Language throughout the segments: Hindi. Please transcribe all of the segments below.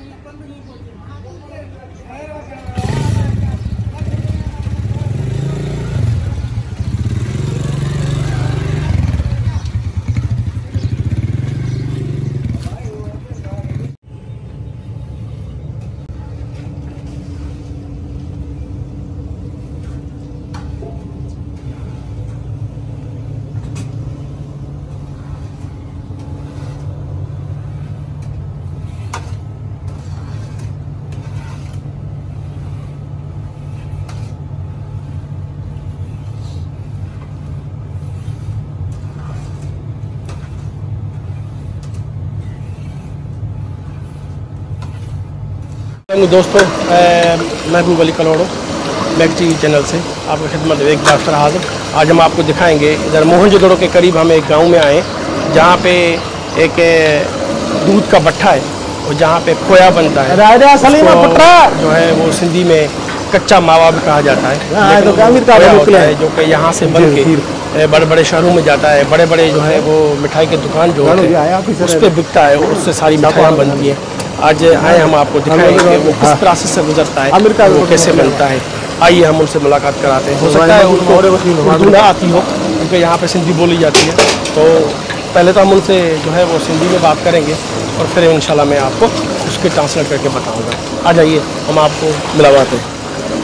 दोस्तों, महबूब अली कलोड़ो मैगजी चैनल से आपकी खिदमत में एक बार फिर हाजिर। आज हम आपको दिखाएंगे इधर मोहनजोदड़ो के करीब हम एक गांव में आए जहां पे एक दूध का भट्ठा है और जहां पे खोया बनता है। जो है वो सिंधी में कच्चा मावा भी कहा जाता है, जो कि यहाँ से बन के बड़े बड़े शहरों में जाता है। बड़े बड़े जो है वो मिठाई की दुकान जो है उस पर बिकता है और उससे सारी मिठाइयाँ बनती हैं। आज आए हम आपको दिखाएंगे कि वो किस प्रोसेस से गुजरता है, वो कैसे बनता है। आइए हम उनसे मुलाकात कराते हैं। हो सकता है उनको उर्दू ना आती हो, क्योंकि यहाँ पे सिंधी बोली जाती है। तो पहले तो हम उनसे जो है वो सिंधी में बात करेंगे और फिर इंशाल्लाह मैं आपको उसके ट्रांसलेट करके बताऊँगा। आ जाइए, हम आपको मिलवाते हैं।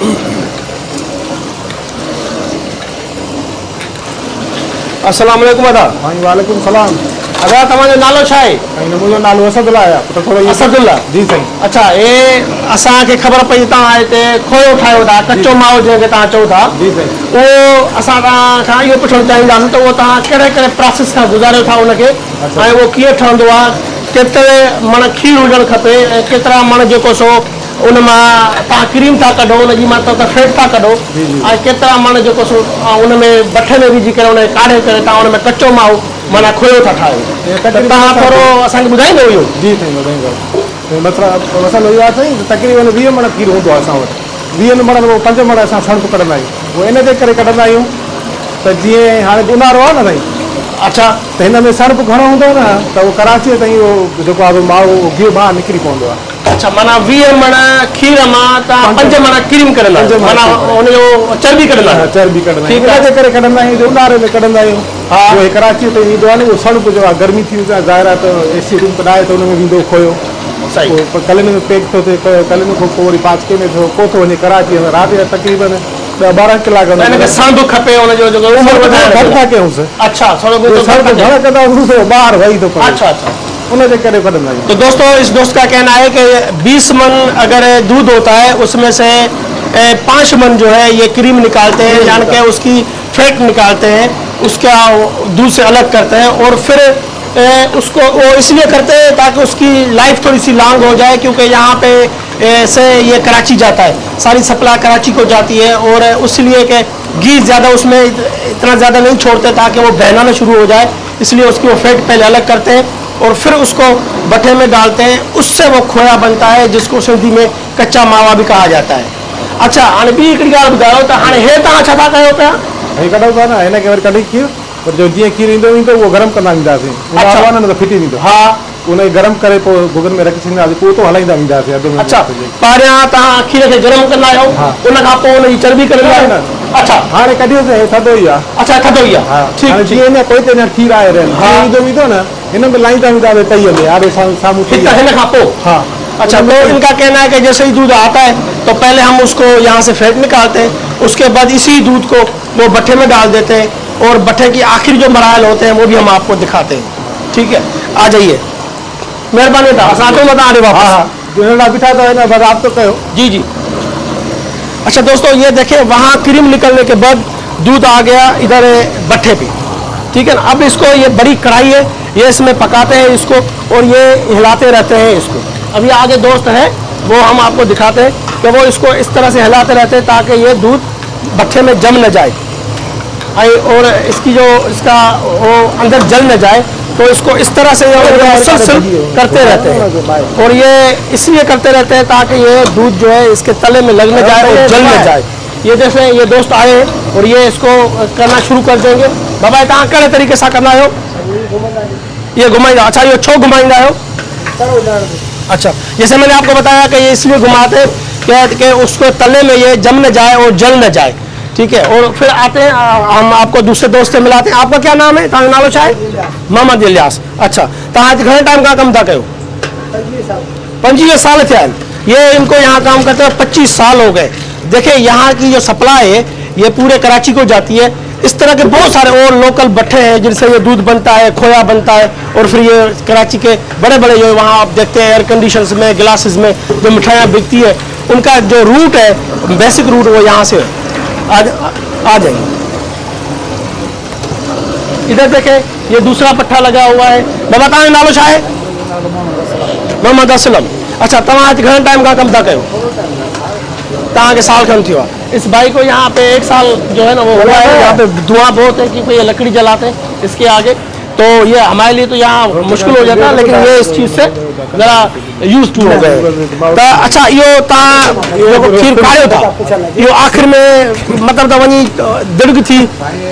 अस्सलाम वालेकुम अदा। वालेकुम सलाम। अदा तव्हांजो नालो छा आहे? मुंहिंजो नालो असदुल्ला आहे। असदुल्ला जी साईं। अच्छा, ये असांखे ख़बर पई तव्हां हिते खोयो ठाहियो था, कच्चो मावो जंहिंखे तव्हां चओ था। जी साईं। उहो असां तव्हां खां इहो पुछणु चाहींदासीं त उहो तव्हां कहिड़े कहिड़े प्रोसेस खां गुज़ारियो था उनखे, ऐं उहो कीअं ठहंदो आहे, केतिरे मण खीर हुजणु खपे ऐं केतिरा मण जेको सो उन मां तव्हां क्रीम था कढो, उनजी मां फैट था कढो, ऐं केतिरा मण जेको सो उन में भठे में विझी करे उन काढ़े करे तव्हां उन में कच्चो मावो माना खोयो था ठाहियो। तव्हां थोरो असांखे ॿुधाईंदो इहो? जी साईं, ॿुधाईंदो। मसइलो इहो आहे साईं, तक़रीबन 20 मण खीर हूंदो आहे असां वटि। 20 मण में 5 मण असां सणप कढंदा आहियूं। उहो इन जे करे कढंदा आहियूं त जीअं हाणे ऊन्हारो आहे न साईं, अच्छा, त हिन में सणप घणो हूंदो न त उहो कराची ताईं उहो जेको आहे मावो गिहु ॿाहिरि निकिरी पवंदो आहे। अच्छा, माना 20 मण खीर मां तव्हां 5 मण क्रीम कढंदा, माना उनजो चर्बी कढंदा? चर्बी कढंदा आहियूं, इन जे करे कढंदा आहियूं। ऊन्हारे में कढंदा आहियूं। हा, उहो कराची ताईं ईंदो आहे न उहो सणप जो आहे, गर्मी थी ज़ाहिर आहे त एसी रूम कढाए त उन में वेंदो खोयो। सही। कलिन में पैक थो थिए, कलिन खां पोइ वरी पाचके में थो पोइ थो वञे कराची में। राति जा तक़रीबन 12 कलाक सणप खपे उनजो जेको घटि था कयूंसि। अच्छा, थोरो घणो कंदा ॿाहिरि वही थो पए। अच्छा अच्छा, उनके करे कढंदा आहियूं। तो दोस्तों, इस दोस्त का कहना है कि 20 मन अगर दूध होता है उसमें से 5 मन जो है ये क्रीम निकालते हैं, यानी कि उसकी फैट निकालते हैं, उसका दूध से अलग करते हैं और फिर उसको वो इसलिए करते हैं ताकि उसकी लाइफ थोड़ी सी लॉन्ग हो जाए, क्योंकि यहाँ पे से ये कराची जाता है, सारी सप्लाई कराची को जाती है और इसलिए कि घी ज़्यादा उसमें इतना ज़्यादा नहीं छोड़ते ताकि वो बहना शुरू हो जाए, इसलिए उसकी वो फैट पहले अलग करते हैं और फिर उसको भट्टे में डालते हैं, उससे वो खोया बनता है जिसको सिंधी में कच्चा मावा भी कहा जाता है। अच्छा, हाणे ॿी हिकिड़ी ॻाल्हि ॿुधायो त हाणे हे तव्हां छा था कयो पिया? हे कढूं था न, हिनखे वरी कढी खीर, पर जो जीअं खीर ईंदो उहो गरम कंदा वेंदासीं। अच्छा, न त फिटी वेंदो। हा, उनखे गरम करे पोइ भुगनि में रखी छॾींदासीं, पोइ तो हलाईंदा वेंदासीं। अच्छा, पहिरियां तव्हां खीर खे गरम कंदा आहियो, उन खां पोइ उनजी चर्बी कढंदा आहियो? अच्छा, हाणे कढियोसीं, थधो ई आहे। अच्छा, थधो ई आहे। ठीकु, जीअं अञा कोई त खीर आहे ईंदो वेंदो न, हिन में लाईंदा वेंदासीं तईअ में, आड़े साम्हूं हिन खां पोइ। हाँ, अच्छा, तो इनका कहना है कि जैसे ही दूध आता है तो पहले हम उसको यहाँ से फैट निकालते हैं, उसके बाद इसी दूध को वो भट्टे में डाल देते हैं और भट्टे की आखिरी जो मराहल होते हैं वो भी हम आपको दिखाते हैं। ठीक है, आ जाइए, मेहरबानी था। तो बता रहे वापस बिठा तो है ना, बस आप तो कहो। जी जी। अच्छा दोस्तों, ये देखें, वहाँ क्रीम निकलने के बाद दूध आ गया इधर भट्टे पे। ठीक है ना, अब इसको ये बड़ी कढ़ाई है, ये इसमें पकाते हैं इसको और ये हिलाते रहते हैं इसको। अभी आगे दोस्त है वो हम आपको दिखाते हैं कि वो इसको इस तरह से हिलाते रहते हैं ताकि ये दूध भट्टे में जम न जाए और इसकी जो इसका वो अंदर जल न जाए, तो इसको इस तरह से मुसलसल करते रहते हैं और ये इसलिए करते रहते हैं ताकि ये दूध जो है इसके तले में लग न जाए और जल न जाए। ये जैसे ये दोस्त आए हैं और ये इसको करना शुरू कर देंगे। बाबा तव्हां कहिड़े तरीक़े सां कंदा आहियो? ये घुमाईंदा? अच्छा, इहो छो घुमाईंदा आहियो? अच्छा, जैसे मैंने आपको बताया कि ये इसलिए घुमाते हैं कि उसको तले में ये जम न जाए और जल न जाए, ठीक है। और फिर आते हैं, हम आपको दूसरे दोस्त से मिलाते हैं। आपका क्या नाम है? तां नालो छा है? मोहम्मद इलियास। अच्छा, तव्हां घणे टाइम का कम था कयो? 25 साल थे। ये इनको यहाँ काम करते हुए 25 साल हो गए। देखिए यहाँ की जो सप्लाई है ये पूरे कराची को जाती है। इस तरह के बहुत सारे और लोकल भट्ठे हैं जिनसे ये दूध बनता है, खोया बनता है, और फिर ये कराची के बड़े बड़े जो वहाँ आप देखते हैं एयर कंडीशंस में, ग्लासेस में जो मिठाइयाँ बिकती है, उनका जो रूट है, बेसिक रूट, वो यहाँ से आ जाएंगे। इधर देखें, ये दूसरा पट्टा लगा हुआ है। मैं बताएं नालो छा है? मोहम्मद असलम। अच्छा, तव्हां आज घणे टाइम का कम था कयो? तव्हां के साल खन थियो? इस भाई को यहाँ पे 1 साल जो है ना वो हुआ है। यहाँ पे धुआं बहुत है क्योंकि ये लकड़ी जलाते हैं इसके आगे, तो ये हमारे लिए तो यहाँ मुश्किल हो जाता है, लेकिन ये इस चीज़ से ज़रा यूज टू हो गए। अच्छा, यो खीर काढ़ियो था, यो आखिर में मतलब त वही दिड़ग थी।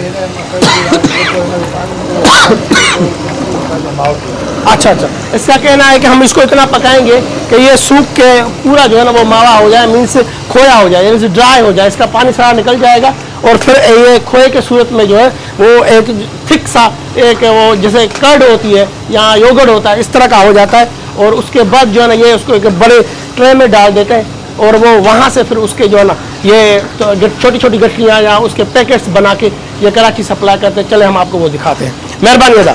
अच्छा, इसका कहना है कि हम इसको इतना पकाएंगे कि ये सूख के पूरा जो है ना वो मावा हो जाए, मीन्स खोया हो जाए, यानी ड्राई हो जाए, इसका पानी सारा निकल जाएगा, और फिर ये खोए के सूरत में जो है वो एक थिक सा एक वो जैसे कर्ड होती है या योगर्ट होता है, इस तरह का हो जाता है। और उसके बाद जो है ना ये उसको एक बड़े ट्रे में डाल देते हैं, और वो वहाँ से फिर उसके जो है ना ये तो छोटी छोटी गठरियाँ या उसके पैकेट्स बना के ये कराची सप्लाई करते हैं। चले हम आपको वो दिखाते हैं। मेहरबानी अदा।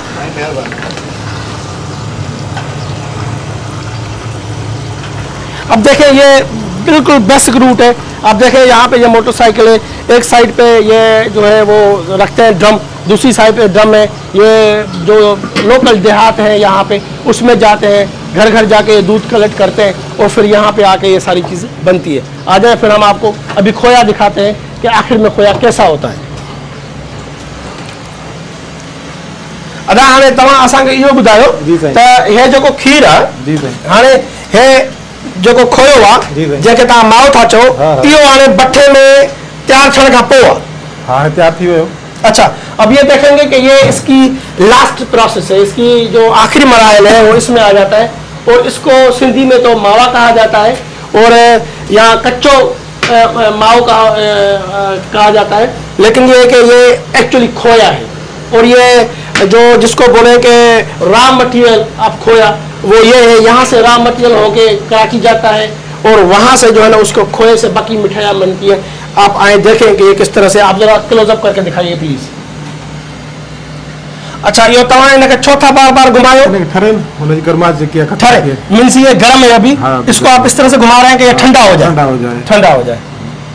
अब देखें, ये बिल्कुल बेसिक रूट है। आप देखें यहाँ पे ये मोटरसाइकिल है, एक साइड पे ये जो है वो रखते हैं ड्रम, दूसरी साइड पे ड्रम है। ये जो लोकल देहात है यहाँ पे उसमें जाते हैं, घर घर जाके दूध कलेक्ट करते हैं, और फिर यहाँ पे आके ये सारी चीज़ बनती है। आ जाए, फिर हम आपको अभी खोया दिखाते हैं कि आखिर में खोया कैसा होता है। अदा हाणे तव्हां असांखे इहो ॿुधायो त हे जेको खीर आहे, हाणे हे जो खोयो आहे जंहिंखे तव्हां माओ था चओ, इहो हाणे भट्ठे में तैयार थियण खां पोइ आहे? हाँ, तैयार थी वियो। अच्छा, अब ये देखेंगे कि ये इसकी लास्ट प्रोसेस है, इसकी जो आखिरी मराहल है वो इसमें आ जाता है, और इसको सिंधी में तो मावा कहा जाता है, और यहाँ कच्चो माओ कहा जाता है, लेकिन ये कि ये एक्चुअली खोया है। और ये जो जिसको बोले कि रॉ मटेरियल आप खोया, वो ये है, यहाँ से रॉ मटेरियल होके कराची जाता है, और वहाँ से जो है ना उसको खोए से बाकी मिठाइयाँ बनती है। आप आए देखें कि ये किस तरह से, आप जरा क्लोजअप करके दिखाइए प्लीज। अच्छा, ये तवा इनके चौथा बार घुमायो, ठरे मीन्स ये गर्म है अभी। हाँ, इसको आप इस तरह से घुमा रहे हैं कि ये ठंडा हो जाए, ठंडा हो जाए।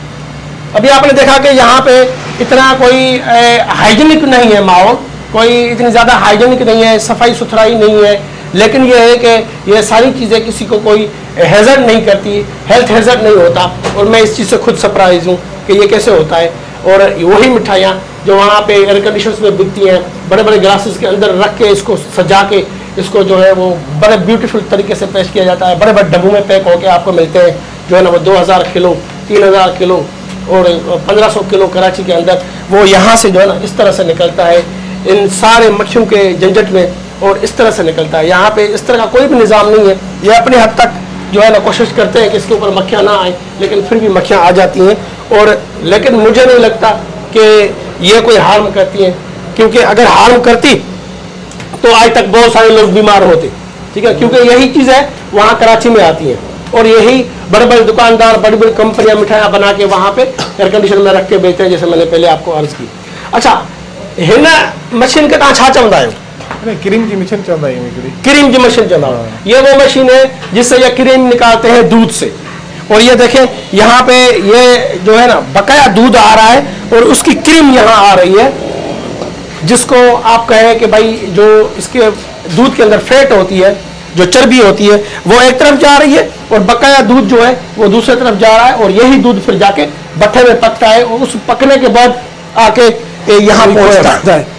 अभी आपने देखा कि यहाँ पे इतना कोई हाइजीनिक नहीं है माहौल, कोई इतनी ज़्यादा हाइजीनिक नहीं है, सफाई सुथराई नहीं है, लेकिन ये है कि ये सारी चीज़ें किसी को कोई हैज़र्ड नहीं करती, हेल्थ हैज़र्ड नहीं होता। और मैं इस चीज़ से खुद सरप्राइज हूँ कि ये कैसे होता है। और वही मिठाइयाँ जो वहाँ पे एयर कंडीशंस में बिकती हैं, बड़े बड़े ग्लासेस के अंदर रख के इसको सजा के इसको जो है वो बड़े ब्यूटीफुल तरीके से पेश किया जाता है। बड़े बड़े डब्बों में पैक होकर आपको मिलते हैं, जो है ना वो 2000 किलो, 3000 किलो और 1500 किलो कराची के अंदर वो यहाँ से जो है ना इस तरह से निकलता है, इन सारे मक्खियों के झंझट में, और इस तरह से निकलता है। यहाँ पे इस तरह का कोई भी निज़ाम नहीं है। ये अपने हद तक जो है ना कोशिश करते हैं कि इसके ऊपर मक्खियाँ ना आए, लेकिन फिर भी मक्खियाँ आ जाती हैं। और लेकिन मुझे नहीं लगता कि ये कोई हार्म करती हैं, क्योंकि अगर हार्म करती तो आज तक बहुत सारे लोग बीमार होते, ठीक है, क्योंकि यही चीज़ है वहाँ कराची में आती है, और यही बड़े बड़े दुकानदार, बड़ी बड़ी कंपनियाँ मिठाइयाँ बना के वहाँ पे एयर कंडीशन में रख के बेचते हैं, जैसे मैंने पहले आपको अर्ज की। अच्छा, हिन मशीन के तव्हां छा चवंदा आहियो? क्रीम की मशीन चलता है, क्रीम की मशीन चला। ये वो मशीन है जिससे ये क्रीम निकालते हैं दूध से। और ये देखें यहाँ पे ये जो है ना बकाया दूध आ रहा है, और उसकी क्रीम यहाँ आ रही है, जिसको आप कहें कि भाई जो इसके दूध के अंदर फैट होती है, जो चर्बी होती है, वो एक तरफ जा रही है, और बकाया दूध जो है वो दूसरी तरफ जा रहा है, और यही दूध फिर जाके भट्ठे में पकता है, और उस पकने के बाद आके यहाँ पहुँचता है।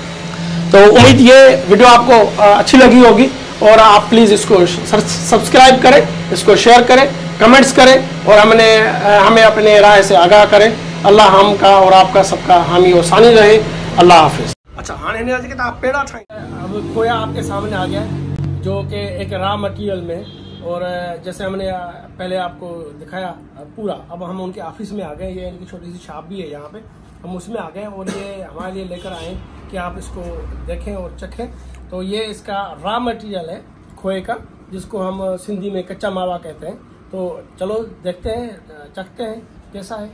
तो उम्मीद ये वीडियो आपको अच्छी लगी होगी, और आप प्लीज़ इसको सब्सक्राइब करें, इसको शेयर करें, कमेंट्स करें, और हमें अपने राय से आगाह करें। अल्लाह हम का और आपका सबका हामी और सानी रहे। अल्लाह हाफिज़। अच्छा, हाँ पेड़ा ठाई, अब खोया आपके सामने आ गया, जो कि एक रॉ मटेरियल में और जैसे हमने पहले आपको दिखाया पूरा, अब हम उनके ऑफिस में आ गए। ये इनकी छोटी सी शॉप भी है यहाँ पे, हम उसमें आ गए और ये हमारे लिए लेकर आए कि आप इसको देखें और चखें। तो ये इसका रॉ मटेरियल है खोए का, जिसको हम सिंधी में कच्चा मावा कहते हैं। तो चलो देखते हैं, चखते हैं कैसा है।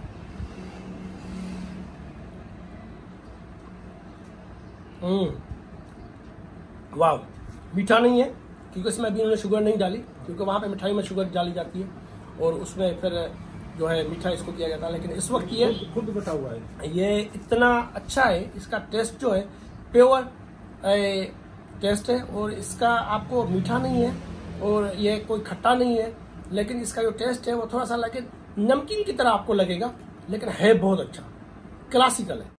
वाह, मीठा नहीं है क्योंकि इसमें अभी उन्होंने शुगर नहीं डाली, क्योंकि वहाँ पे मिठाई में शुगर डाली जाती है और उसमें फिर जो है मीठा इसको किया जाता है। लेकिन इस वक्त ये खुद बटा हुआ है, ये इतना अच्छा है, इसका टेस्ट जो है प्योर टेस्ट है और इसका आपको मीठा नहीं है और ये कोई खट्टा नहीं है, लेकिन इसका जो टेस्ट है वो थोड़ा सा लेकिन नमकीन की तरह आपको लगेगा, लेकिन है बहुत अच्छा, क्लासिकल है।